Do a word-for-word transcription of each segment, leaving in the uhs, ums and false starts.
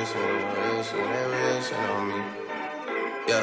wishing and wishing, they wishing on me. Yeah.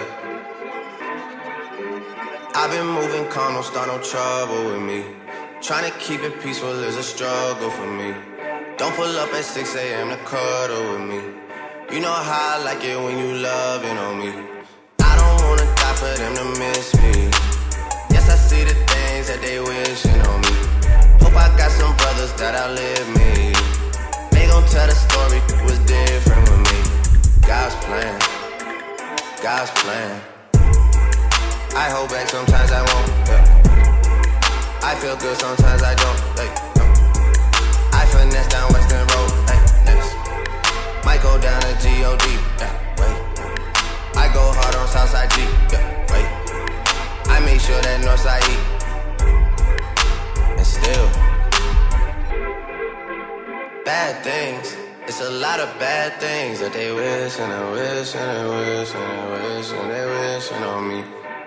I've been moving calm, don't start no trouble with me. Trying to keep it peaceful is a struggle for me. Don't pull up at six a.m. to cuddle with me. You know how I like it when you loving on me. I don't wanna die for them to miss me. Yes, I see the things that they wishing on me. Hope I got some brothers that outlive me. They gon' tell the story, it was different with me. God's plan, God's plan. I hold back, sometimes I won't, yeah. I feel good, sometimes I don't, hey, no. I finesse down Western Road, hey, next. Might go down to G O D, yeah, wait. I go hard on Southside G, yeah, wait. I make sure that Northside E. And still bad things, it's a lot of bad things that they wish and they wish and they wish and they wish and they wishing on me.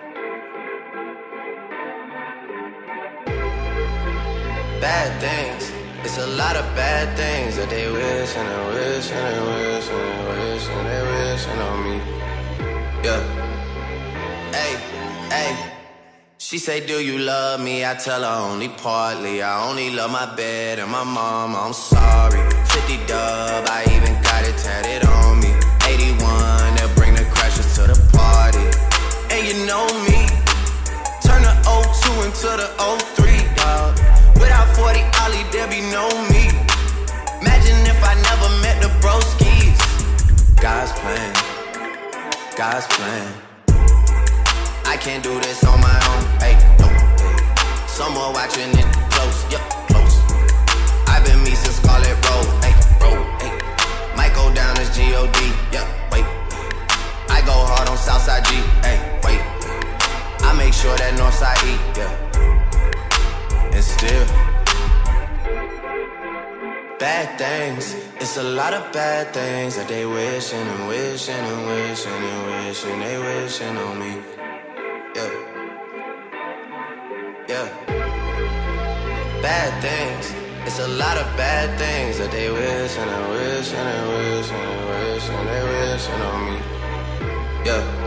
Bad things, it's a lot of bad things that they wish and they wish and they wish and they wish and they wishing on me. Yeah. Hey, hey. She say, do you love me? I tell her only partly. I only love my bed and my mama, I'm sorry. fifty dub, I even got it tatted on me. eighty-one, they'll bring the crashers to the party. And you know me, turn the oh two into the oh three, dog. Without forty Ollie, there be no me. Imagine if I never met the broskies. God's plan, God's plan. I can't do this on my own, hey, no, hey. Someone watching it close, yup, close. I've been me since Scarlet Road, hey, road, hey. Might go down as G O D, yeah, wait. I go hard on Southside G, hey, wait. I make sure that Northside E, yeah. And still bad things, it's a lot of bad things that they wishing and wishing and wishing and wishing, they wishing on me. Yeah, yeah. Bad things, it's a lot of bad things that they wish and they wish and they wish and they wish and they wishing on me. Yeah.